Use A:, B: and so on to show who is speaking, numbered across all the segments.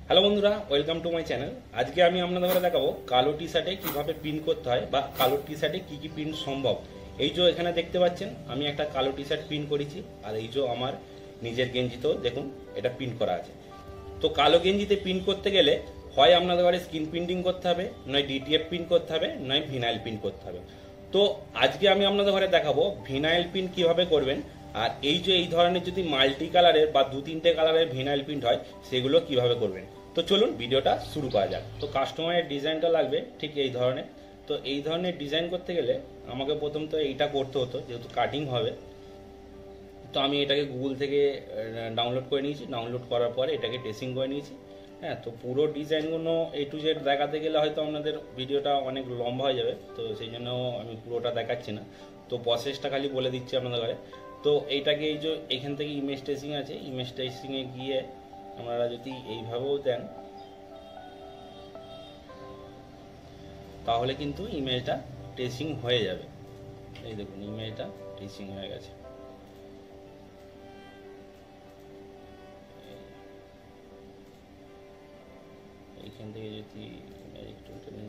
A: Hello বন্ধুরা, welcome to my channel. আজকে আমি আপনাদের দেখাবো কালো টি শার্টে কিভাবে প্রিন্ট করতে হয় বা কালো টি শার্টে কি কি প্রিন্ট সম্ভব। এই যে এখানে দেখতে পাচ্ছেন আমি একটা কালো টি শার্ট প্রিন্ট করেছি, আর এই যে আমার নিজের গেঞ্জিতেও দেখুন এটা প্রিন্ট করা আছে। তো কালো গেঞ্জিতে প্রিন্ট করতে গেলে হয় আপনাদের ঘরে স্ক্রিন প্রিন্টিং করতে হবে, নয় ডিটিএফ প্রিন্ট করতে হবে, নয় ভিনাইল প্রিন্ট করতে হবে। তো আজকে আমি আপনাদের ঘরে দেখাবো ভিনাইল প্রিন্ট কিভাবে করবেন, আর এই যে এই ধরনের যদি মাল্টি কালারের বা দু তিনটে কালারের ভিনাইল প্রিন্ট হয় সেগুলো কিভাবে করবেন। তো চলুন ভিডিওটা শুরু করা যাক। তো কাস্টমারের ডিজাইনটা লাগবে ঠিক এই ধরনের। তো এই ধরনের ডিজাইন করতে গেলে আমাকে প্রথম তো এইটা করতে হতো, যেহেতু কাটিং হবে। তো আমি এটাকে গুগল থেকে ডাউনলোড করে নিয়েছি, ডাউনলোড করার পরে এটাকে টেস্টিং করে নিয়েছি। হ্যাঁ, তো পুরো ডিজাইনগুলো A to Z দেখাতে গেলে হয়তো আপনাদের ভিডিওটা অনেক লম্বা হয়ে যাবে, তো সেই জন্য আমি পুরোটা দেখাচ্ছি না। তো প্রসেসটা খালি বলে দিচ্ছি আপনাদের ঘরে। তো এইটাকে এই যে এখান থেকে ইমেজ টেস্টিং আছে, ইমেজ টেস্টিংয়ে গিয়ে আপনারা যদি এইভাবেও দেন তাহলে কিন্তু ইমেজটা টেস্টিং হয়ে যাবে। এই দেখুন ইমেজটা টেস্টিং হয়ে গেছে। এইখান থেকে যদি একটু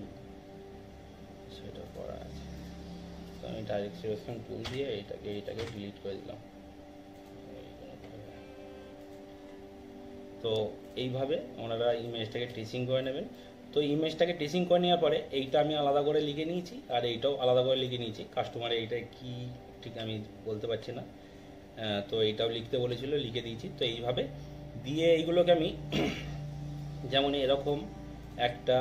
A: সেটা করা আছে, তো আমি ডাইরেক্ট সিলেকশন টুল দিয়ে এটাকে ডিলিট করে দিলাম। তো এইভাবে আপনারা ইমেজটাকে ট্রেসিং করে নেবেন। তো ইমেজটাকে ট্রেসিং করে নেওয়ার পরে এইটা আমি আলাদা করে লিখে নিয়েছি, আর এইটাও আলাদা করে লিখে নিয়েছি। কাস্টমারে এইটা কি ঠিক আমি বলতে পারছি না, তো এইটাও লিখতে বলেছিল, লিখে দিয়েছি। তো এইভাবে দিয়ে এইগুলোকে আমি যেমন এরকম একটা,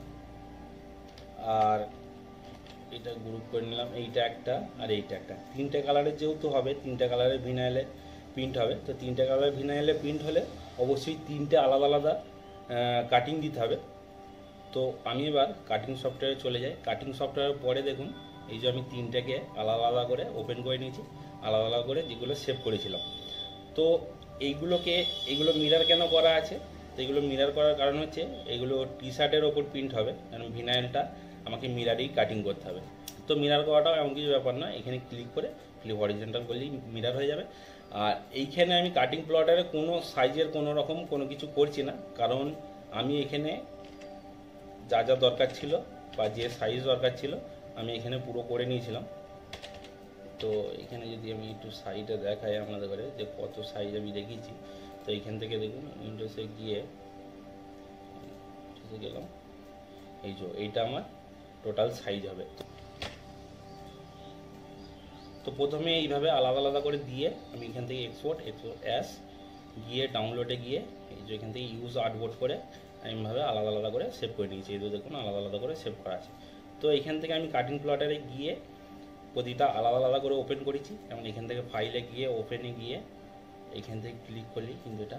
A: আর এটা গ্রুপ করে নিলাম, এইটা একটা আর এইটা একটা, তিনটে কালারের যেহেতু হবে, তিনটে কালারের ভিনাইলে প্রিন্ট হবে। তো তিনটে কালারের ভিনাইলে প্রিন্ট হলে অবশ্যই তিনটে আলাদা আলাদা কাটিং দিতে হবে। তো আমি এবার কাটিং সফটওয়্যারে চলে যাই। কাটিং সফটওয়্যারের পরে দেখুন এই যে আমি তিনটেকে আলাদা আলাদা করে ওপেন করে নিয়েছি, আলাদা আলাদা করে যেগুলো সেভ করেছিলাম। তো এইগুলো মিরার কেন করা আছে? তো এগুলো মিরার করার কারণ হচ্ছে এগুলো টি শার্টের ওপর প্রিন্ট হবে, কারণ ভিনাইলটা আমাকে মিরারেই কাটিং করতে হবে। তো মিরার করাটাও এমন কিছু ব্যাপার না, এখানে ক্লিক হরিজন্টাল করলেই মিরার হয়ে যাবে। আর এইখানে আমি কাটিং প্লটারে কোনো সাইজের কোনো রকম কোনো কিছু করছি না, কারণ আমি এখানে যা যা দরকার ছিল বা যে সাইজ দরকার ছিল আমি এখানে পুরো করে নিয়েছিলাম। তো এখানে যদি আমি একটু সাইডে দেখাই আপনাদের ঘরে যে কত সাইজ আমি রেখেছি। তো এইখান থেকে দেখুন উইন্ডোজে গিয়ে গেলাম, এই যে এইটা আমার টোটাল সাইজ হবে। তো প্রথমে এইভাবে আলাদা আলাদা করে দিয়ে আমি এখান থেকে এক্সপোর্ট অ্যাস গিয়ে ডাউনলোডে গিয়ে এই যে এখান থেকে ইউজ আর্টবোর্ড করে এইভাবে আলাদা আলাদা করে সেভ করে নিয়েছি। এই দেখুন আলাদা আলাদা করে সেভ করা আছে। তো এখান থেকে আমি কাটিং প্লটারে গিয়ে প্রতিটা আলাদা আলাদা করে ওপেন করেছি। যেমন এখান থেকে ফাইলে গিয়ে ওপেনে গিয়ে এখান থেকে ক্লিক করলেই কিন্তু এটা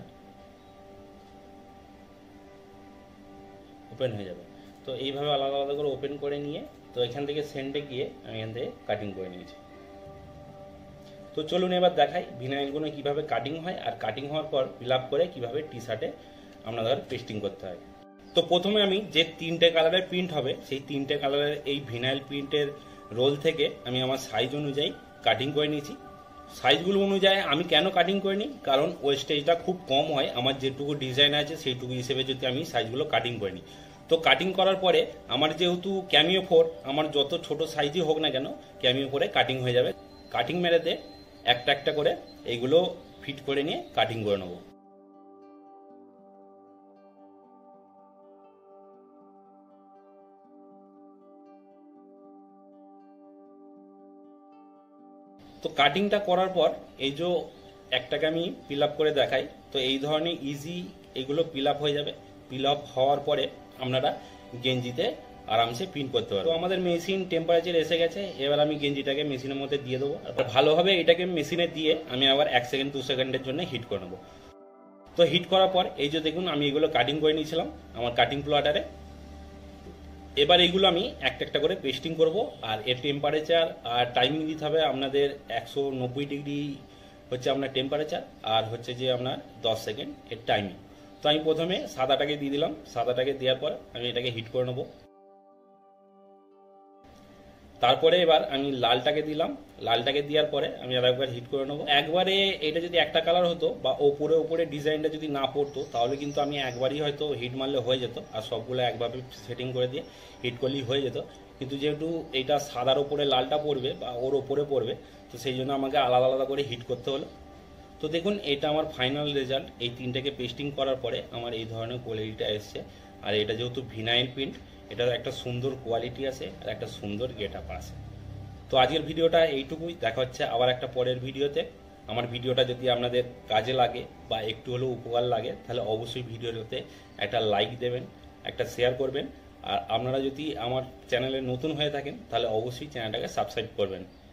A: ওপেন হয়ে যাবে। তো এইভাবে আলাদা আলাদা করে ওপেন করে নিয়ে তো এখান থেকে সেন্ডে গিয়ে আমি এখান থেকে কাটিং করে নিয়েছি। তো চলুন এবার দেখাই ভিনাইলগুলো কীভাবে কাটিং হয়, আর কাটিং হওয়ার পর ফিল আপ করে কীভাবে টি শার্টে আপনাদের পেস্টিং করতে হয়। তো প্রথমে আমি যে তিনটে কালারের প্রিন্ট হবে সেই তিনটে কালারের এই ভিনাইল প্রিন্টের রোল থেকে আমি আমার সাইজ অনুযায়ী কাটিং করে নিয়েছি। সাইজগুলো অনুযায়ী আমি কেন কাটিং করে নিই, কারণ ওয়েস্টেজটা খুব কম হয়। আমার যেটুকু ডিজাইন আছে সেইটুকু হিসেবে যদি আমি সাইজগুলো কাটিং করে নিই, তো কাটিং করার পরে আমার যেহেতু ক্যামিও 4, আমার যত ছোট সাইজই হোক না কেন ক্যামিও 4-এ কাটিং হয়ে যাবে। কাটিং মেরেতে একটা একটা করে এইগুলো ফিট করে নিয়ে কাটিং করে নেব। তো কাটিংটা করার পর এই যে একটাকে আমি ফিল আপ করে দেখাই। তো এই ধরনের ইজি এগুলো ফিল আপ হয়ে যাবে। ফিল আপ হওয়ার পরে আপনারা গেঞ্জিতে আরামসে প্রিন্ট করতে পারবেন। তো আমাদের মেশিন টেম্পারেচার এসে গেছে, এবার আমি গেঞ্জিটাকে মেশিনের মধ্যে দিয়ে দেবো। আর ভালোভাবে এটাকে মেশিনে দিয়ে আমি আবার 1 সেকেন্ড 2 সেকেন্ডের জন্য হিট করে নেবো। তো হিট করার পর এই যে দেখুন আমি এগুলো কাটিং করে নিয়েছিলাম আমার কাটিং প্লটারে। এবার এইগুলো আমি একটা একটা করে পেস্টিং করব, আর এর টেম্পারেচার আর টাইমিং দিতে হবে আপনাদের 190 ডিগ্রি হচ্ছে আপনার টেম্পারেচার, আর হচ্ছে যে আপনার 10 সেকেন্ড এর টাইমিং। তো আমি প্রথমে সাদাটাকে দিয়ে দিলাম, সাদাটাকে দেওয়ার পর আমি এটাকে হিট করে নেব। তারপরে এবার আমি লালটাকে দিলাম, লালটাকে দেওয়ার পরে আমি আরেকবার হিট করে নেবো। একবারে এটা যদি একটা কালার হতো বা ওপরে ওপরে ডিজাইনটা যদি না পড়তো তাহলে কিন্তু আমি একবারই হয়তো হিট মারলে হয়ে যেত, আর সবগুলো একভাবে সেটিং করে দিয়ে হিট করলেই হয়ে যেত। কিন্তু যেহেতু এটা সাদার ওপরে লালটা পড়বে বা ওর ওপরে পড়বে, তো সেই জন্য আমাকে আলাদা আলাদা করে হিট করতে হলো। তো দেখুন এটা আমার ফাইনাল রেজাল্ট। এই তিনটাকে পেস্টিং করার পরে আমার এই ধরনের কোয়ালিটিটা এসছে। আর এটা যেহেতু ভিনাইল প্রিন্ট, এটার একটা সুন্দর কোয়ালিটি আছে আর একটা সুন্দর গেট আপ আছে। তো আজকের ভিডিওটা এইটুকুই, দেখা হচ্ছে আবার একটা পরের ভিডিওতে। আমার ভিডিওটা যদি আপনাদের কাজে লাগে বা একটু হলেও উপকার লাগে তাহলে অবশ্যই ভিডিওতে একটা লাইক দেবেন, একটা শেয়ার করবেন। আর আপনারা যদি আমার চ্যানেলে নতুন হয়ে থাকেন তাহলে অবশ্যই চ্যানেলটাকে সাবস্ক্রাইব করবেন।